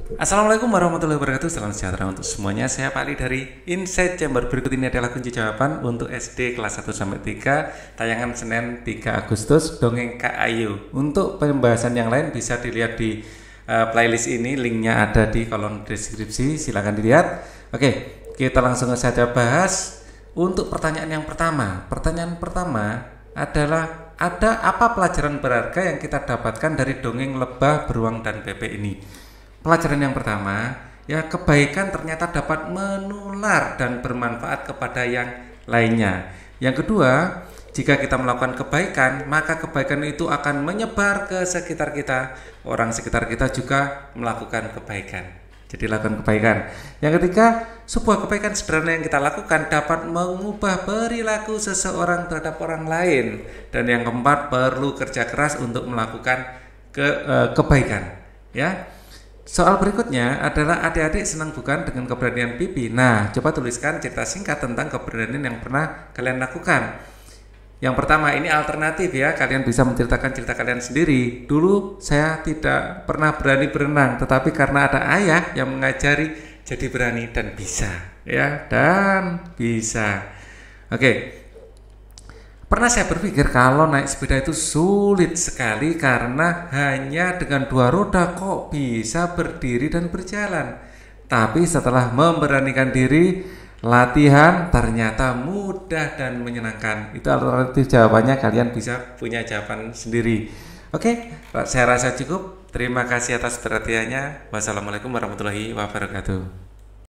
Assalamualaikum warahmatullahi wabarakatuh. Salam sejahtera untuk semuanya. Saya Pak Ali dari Insight Chamber. Berikut ini adalah kunci jawaban untuk SD kelas 1 sampai 3, tayangan Senin 3 Agustus, dongeng Kak Ayu. Untuk pembahasan yang lain bisa dilihat di playlist ini, linknya ada di kolom deskripsi. Silahkan dilihat. Oke, kita langsung saja bahas. Untuk pertanyaan yang pertama. Pertanyaan pertama adalah, ada apa pelajaran berharga yang kita dapatkan dari dongeng Lebah, Beruang, dan Bebek ini? Pelajaran yang pertama, ya, kebaikan ternyata dapat menular dan bermanfaat kepada yang lainnya. Yang kedua, jika kita melakukan kebaikan, maka kebaikan itu akan menyebar ke sekitar kita. Orang sekitar kita juga melakukan kebaikan. Jadi lakukan kebaikan. Yang ketiga, sebuah kebaikan sederhana yang kita lakukan dapat mengubah perilaku seseorang terhadap orang lain. Dan yang keempat, perlu kerja keras untuk melakukan kebaikan. Ya. Soal berikutnya adalah, adik-adik senang bukan dengan keberanian Pipi? Nah, coba tuliskan cerita singkat tentang keberanian yang pernah kalian lakukan. Yang pertama, ini alternatif ya, kalian bisa menceritakan cerita kalian sendiri. Dulu saya tidak pernah berani berenang, tetapi karena ada ayah yang mengajari, jadi berani dan bisa. Ya, dan bisa. Oke. Pernah saya berpikir kalau naik sepeda itu sulit sekali karena hanya dengan 2 roda kok bisa berdiri dan berjalan. Tapi setelah memberanikan diri, latihan ternyata mudah dan menyenangkan. Itu alternatif jawabannya, kalian bisa punya jawaban sendiri. Oke, saya rasa cukup. Terima kasih atas perhatiannya. Wassalamualaikum warahmatullahi wabarakatuh.